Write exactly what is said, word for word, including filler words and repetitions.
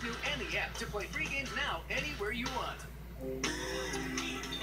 new and the app to play free games now anywhere you want.